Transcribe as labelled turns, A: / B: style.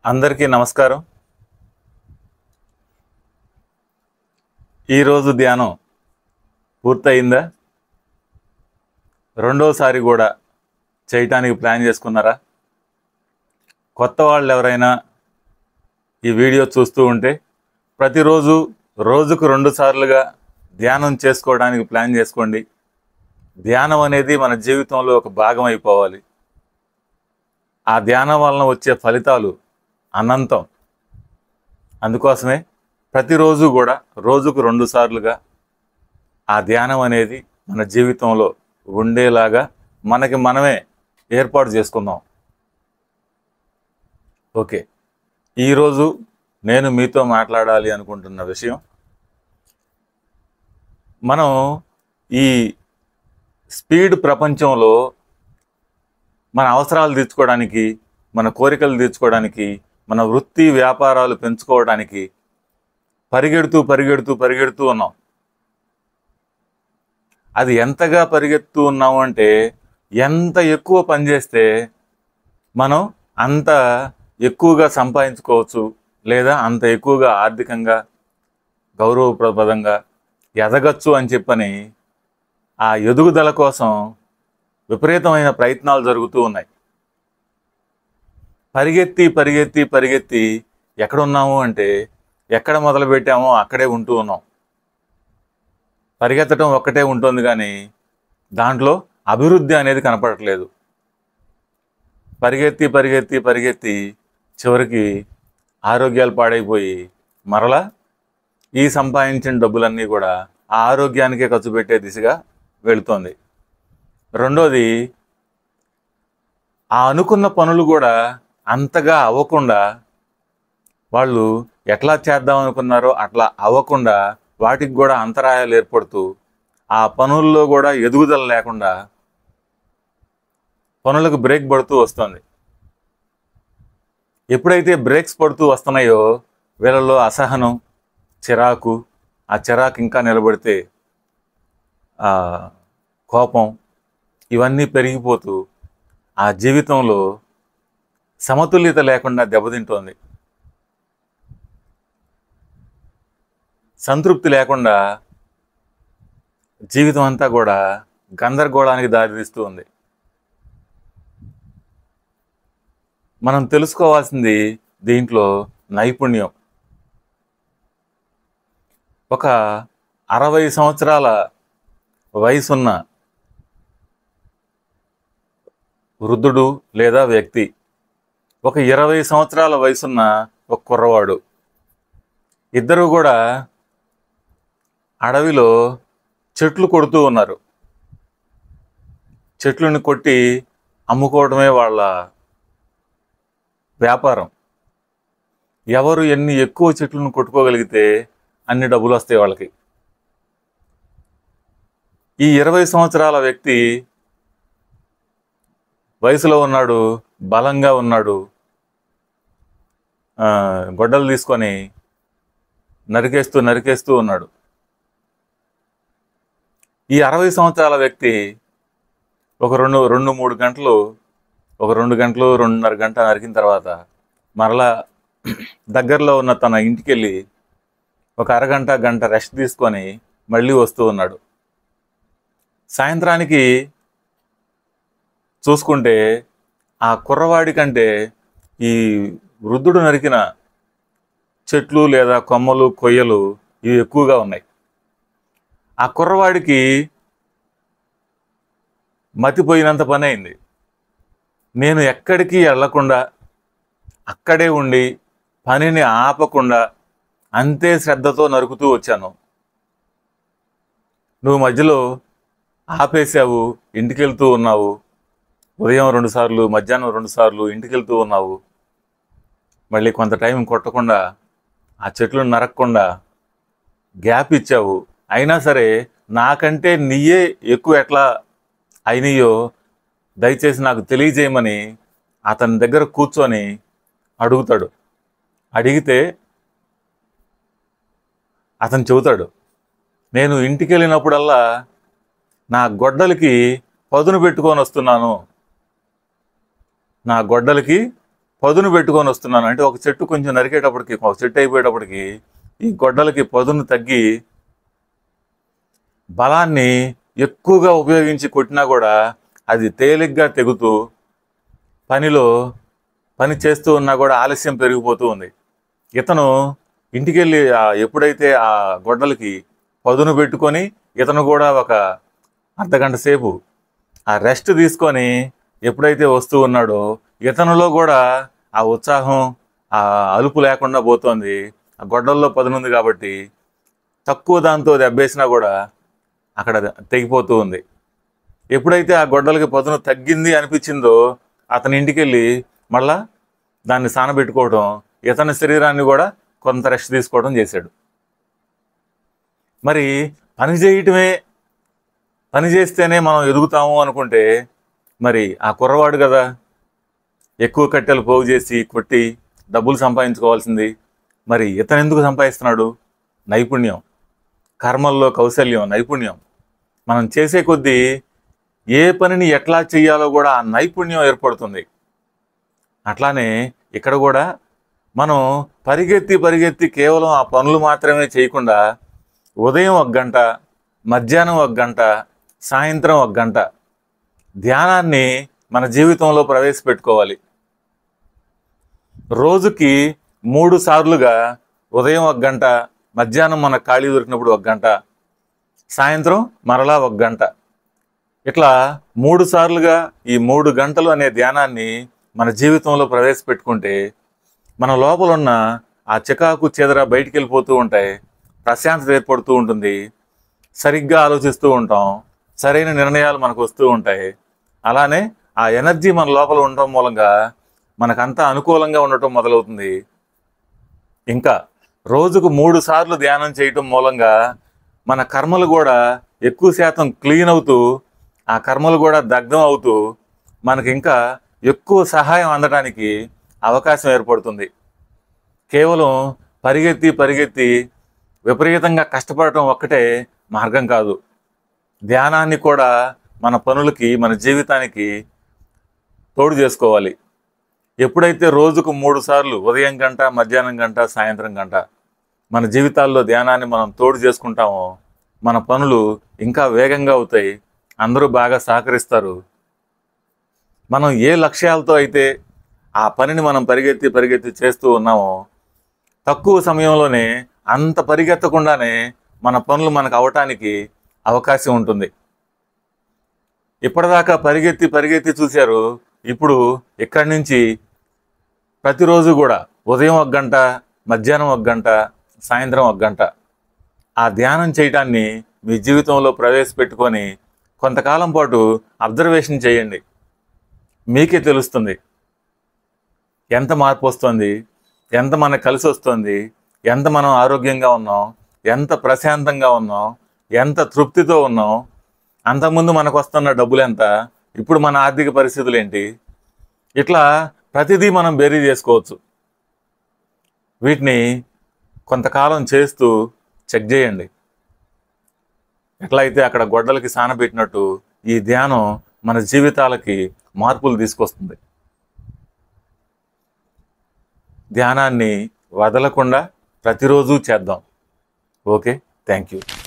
A: అందరికీ నమస్కారం. ఈరోజు ధ్యానం పూర్తయిందా? రెండోసారి కూడా చేయటానికి ప్లాన్ చేసుకున్నారా? కొత్త వాళ్ళు ఎవరైనా ఈ వీడియో చూస్తూ ఉంటే ప్రతిరోజు రోజుకు 2 సార్లుగా ధ్యానం చేసుకోవడానికి ప్లాన్ చేసుకోండి. ధ్యానం అనేది మన జీవితంలో ఒక భాగం అయిపోవాలి. ఆ ధ్యానం వలన వచ్చే ఫలితాలు అనంతం. అందుకోసమే ప్రతిరోజు కూడా రోజుకు 2 సార్లుగా ఆ ధ్యానం అనేది మన జీవితంలో ఉండేలాగా మనకి మనమే ఏర్పాటు చేసుకుందాం. ఓకే, ఈరోజు నేను మీతో మాట్లాడాలి అనుకుంటున్న విషయం, మనం ఈ స్పీడ్ ప్రపంచంలో మన అవసరాలు తీర్చుకోవడానికి, మన కోరికలు తీర్చుకోవడానికి, మన వృత్తి వ్యాపారాలు పెంచుకోవడానికి పరిగెడుతూ ఉన్నాం. అది ఎంతగా పరిగెడుతూ ఉన్నాము అంటే, ఎంత ఎక్కువ పని చేస్తే మనం అంత ఎక్కువగా సంపాదించుకోవచ్చు, లేదా అంత ఎక్కువగా ఆర్థికంగా గౌరవప్రదంగా ఎదగచ్చు అని చెప్పని ఆ ఎదుగుదల కోసం విపరీతమైన ప్రయత్నాలు జరుగుతూ ఉన్నాయి. పరిగెత్తి ఎక్కడున్నాము అంటే, ఎక్కడ మొదలుపెట్టామో అక్కడే ఉంటూ ఉన్నాం. పరిగెత్తడం ఒక్కటే ఉంటుంది కానీ దాంట్లో అభివృద్ధి అనేది కనపడట్లేదు. పరిగెత్తి చివరికి ఆరోగ్యాలు పాడైపోయి మరలా ఈ సంపాదించిన డబ్బులన్నీ కూడా ఆ ఆరోగ్యానికే ఖర్చు పెట్టే దిశగా వెళుతోంది. రెండోది, ఆ అనుకున్న పనులు కూడా అంతగా అవ్వకుండా, వాళ్ళు ఎట్లా చేద్దాం అనుకున్నారో అట్లా అవ్వకుండా వాటికి కూడా అంతరాయాలు ఏర్పడుతూ, ఆ పనుల్లో కూడా ఎదుగుదల లేకుండా పనులకు బ్రేక్ పడుతూ వస్తుంది. ఎప్పుడైతే బ్రేక్స్ పడుతూ వస్తున్నాయో వీళ్ళలో అసహనం, చిరాకు, ఆ చిరాకు ఇంకా నిలబడితే కోపం, ఇవన్నీ పెరిగిపోతూ ఆ జీవితంలో సమతుల్యత లేకుండా దెబ్బతింటోంది. సంతృప్తి లేకుండా జీవితం అంతా కూడా గందరగోళానికి దారితీస్తూ ఉంది. మనం తెలుసుకోవాల్సింది దీంట్లో నైపుణ్యం. ఒక 60 సంవత్సరాల వయసున్న వృద్ధుడు లేదా వ్యక్తి, ఒక 20 సంవత్సరాల వయసున్న ఒక కుర్రవాడు, ఇద్దరు కూడా అడవిలో చెట్లు కొడుతూ ఉన్నారు. చెట్లను కొట్టి అమ్ముకోవడమే వాళ్ళ వ్యాపారం. ఎవరు ఎన్ని ఎక్కువ చెట్లను కొట్టుకోగలిగితే అన్ని డబ్బులు వస్తాయి వాళ్ళకి. ఈ 20 సంవత్సరాల వ్యక్తి వయసులో ఉన్నాడు, బలంగా ఉన్నాడు, గొడ్డలు తీసుకొని నరికేస్తూ ఉన్నాడు. ఈ 60 సంవత్సరాల వ్యక్తి ఒక 2-3 గంటలు, ఒక 2 గంటలు 2.5 గంట నరికిన తర్వాత మరలా దగ్గరలో ఉన్న తన ఇంటికి వెళ్ళి ఒక అరగంట గంట రెస్ట్ తీసుకొని మళ్ళీ వస్తూ ఉన్నాడు. సాయంత్రానికి చూసుకుంటే ఆ కుర్రవాడి కంటే ఈ వృద్ధుడు నరికిన చెట్లు లేదా కొమ్మలు, కొయ్యలు ఇవి ఎక్కువగా ఉన్నాయి. ఆ కుర్రవాడికి మతిపోయినంత పని అయింది. నేను ఎక్కడికి వెళ్ళకుండా అక్కడే ఉండి పనిని ఆపకుండా అంతే శ్రద్ధతో నరుకుతూ వచ్చాను. నువ్వు మధ్యలో ఆపేసావు, ఇంటికి వెళ్తూ ఉన్నావు. ఉదయం 2 సార్లు, మధ్యాహ్నం 2 సార్లు ఇంటికి వెళ్తూ ఉన్నావు. మళ్ళీ కొంత టైం కొట్టకుండా, ఆ చెట్లు నరకకుండా గ్యాప్ ఇచ్చావు. అయినా సరే నాకంటే నీయే ఎక్కువ ఎట్లా అయినాయో దయచేసి నాకు తెలియజేయమని అతని దగ్గర కూర్చొని అడుగుతాడు. అడిగితే అతను చెబుతాడు, నేను ఇంటికి వెళ్ళినప్పుడల్లా నా గొడ్డలికి పదును పెట్టుకొని వస్తున్నాను. నా గొడ్డలికి పదును పెట్టుకొని వస్తున్నాను. అంటే ఒక చెట్టు కొంచెం నరికేటప్పటికి, ఒక చెట్టు అయిపోయేటప్పటికి ఈ గొడ్డలకి పదును తగ్గి బలాన్ని ఎక్కువగా ఉపయోగించి కొట్టినా కూడా అది తేలిగ్గా తెగుతూ పని చేస్తూ ఉన్నా కూడా ఆలస్యం పెరిగిపోతూ ఉంది. ఇతను ఇంటికెళ్ళి ఎప్పుడైతే ఆ గొడ్డలకి పదును పెట్టుకొని ఇతను కూడా ఒక అర్ధగంట సేపు ఆ రెస్ట్ తీసుకొని ఎప్పుడైతే వస్తూ ఉన్నాడో ఇతనులో కూడా ఆ ఉత్సాహం, ఆ అలుపు లేకుండా పోతోంది. ఆ గొడ్డల్లో పదునుంది కాబట్టి తక్కువ దాంతో దెబ్బేసినా కూడా అక్కడ తెగిపోతూ ఉంది. ఎప్పుడైతే ఆ గొడ్డలకి పదును తగ్గింది అనిపించిందో అతని ఇంటికెళ్ళి మళ్ళా దాన్ని సానబెట్టుకోవడం, ఇతని శరీరాన్ని కూడా కొంత రెస్ట్ తీసుకోవడం చేశాడు. మరి పని చేస్తేనే మనం ఎదుగుతాము అనుకుంటే మరి ఆ కుర్రవాడు కదా ఎక్కువ కట్టెలు పోగు చేసి కొట్టి డబ్బులు సంపాదించుకోవాల్సింది. మరి ఇతను ఎందుకు సంపాదిస్తున్నాడు? నైపుణ్యం, కర్మల్లో కౌశల్యం, నైపుణ్యం. మనం చేసే కొద్దీ ఏ పనిని ఎట్లా చేయాలో కూడా ఆ నైపుణ్యం ఏర్పడుతుంది. అట్లానే ఇక్కడ కూడా మనం పరిగెత్తి కేవలం ఆ పనులు మాత్రమే చేయకుండా ఉదయం 1 గంట, మధ్యాహ్నం 1 గంట, సాయంత్రం 1 గంట ధ్యానాన్ని మన జీవితంలో ప్రవేశపెట్టుకోవాలి. రోజుకి 3 సార్లుగా ఉదయం 1 గంట, మధ్యాహ్నం మనకు ఖాళీ దొరికినప్పుడు 1 గంట, సాయంత్రం మరలా 1 గంట, ఇట్లా 3 సార్లుగా ఈ 3 గంటలు అనే ధ్యానాన్ని మన జీవితంలో ప్రవేశపెట్టుకుంటే మన లోపల ఉన్న ఆ చికాకు చెదర బయటికి వెళ్ళిపోతూ ఉంటాయి, ప్రశాంతత ఏర్పడుతూ ఉంటుంది, సరిగ్గా ఆలోచిస్తూ ఉంటాం, సరైన నిర్ణయాలు మనకు వస్తూ ఉంటాయి. అలానే ఆ ఎనర్జీ మన లోపల ఉండటం మూలంగా మనకంతా అనుకూలంగా ఉండటం మొదలవుతుంది. ఇంకా రోజుకు 3 సార్లు ధ్యానం చేయటం మూలంగా మన కర్మలు కూడా ఎక్కువ శాతం క్లీన్ అవుతూ, ఆ కర్మలు కూడా దగ్ధం అవుతూ మనకి ఇంకా ఎక్కువ సహాయం అందడానికి అవకాశం ఏర్పడుతుంది. కేవలం పరిగెత్తి విపరీతంగా కష్టపడటం ఒక్కటే మార్గం కాదు. ధ్యానాన్ని కూడా మన పనులకి, మన జీవితానికి తోడు చేసుకోవాలి. ఎప్పుడైతే రోజుకు 3 సార్లు ఉదయం గంట, మధ్యాహ్నం గంట, సాయంత్రం గంట మన జీవితాల్లో ధ్యానాన్ని మనం తోడు చేసుకుంటామో మన పనులు ఇంకా వేగంగా అవుతాయి, అందరూ బాగా సహకరిస్తారు. మనం ఏ లక్ష్యాలతో అయితే ఆ పనిని మనం పరిగెత్తి చేస్తూ ఉన్నామో తక్కువ సమయంలోనే అంత పరిగెత్తకుండానే మన పనులు మనకు అవటానికి అవకాశం ఉంటుంది. ఇప్పటిదాకా పరిగెత్తి చూశారు. ఇప్పుడు ఇక్కడి నుంచి ప్రతిరోజు కూడా ఉదయం 1 గంట, మధ్యాహ్నం 1 గంట, సాయంత్రం 1 గంట ఆ ధ్యానం చేయటాన్ని మీ జీవితంలో ప్రవేశపెట్టుకొని కొంతకాలం పాటు అబ్జర్వేషన్ చేయండి. మీకే తెలుస్తుంది ఎంత మార్పు వస్తుంది, ఎంత మనకు కలిసి వస్తుంది, ఎంత మనం ఆరోగ్యంగా ఉన్నాం, ఎంత ప్రశాంతంగా ఉన్నాం, ఎంత తృప్తితో ఉన్నాం. అంతకుముందు మనకు వస్తున్న డబ్బులు ఎంత, ఇప్పుడు మన ఆర్థిక పరిస్థితులు ఏంటి, ఇట్లా ప్రతిదీ మనం బేరీ చేసుకోవచ్చు. వీటిని కొంతకాలం చేస్తూ చెక్ చేయండి. ఎట్లా అయితే అక్కడ గొడ్డలకి సానబెట్టినట్టు ఈ ధ్యానం మన జీవితాలకి మార్పులు తీసుకొస్తుంది. ధ్యానాన్ని వదలకుండా ప్రతిరోజు చేద్దాం. Okay, thank you.